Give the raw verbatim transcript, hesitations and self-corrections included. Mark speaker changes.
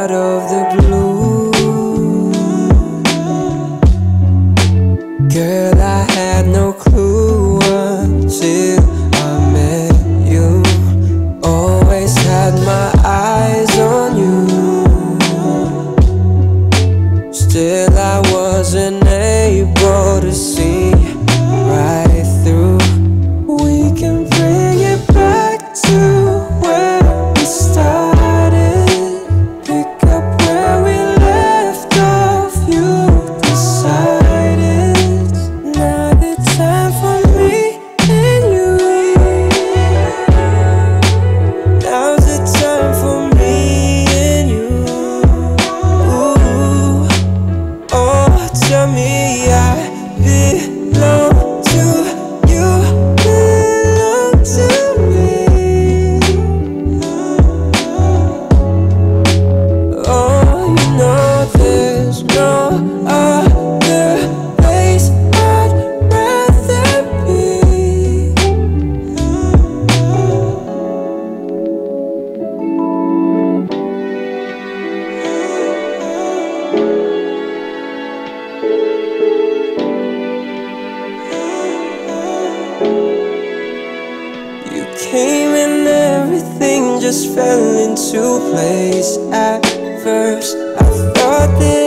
Speaker 1: out of the blue. Girl, I had no clue until I met you. Always had my eyes on you. Still I wasn't able to see right through. We can bring it back to where we started. Pick up where we left off. You decided now the time for me and you. Now's the time for me and you. Ooh. Oh, tell me I belong to you, belong to me. Oh, you know there's no other place I'd rather be. You came and everything just fell into place. At first I thought that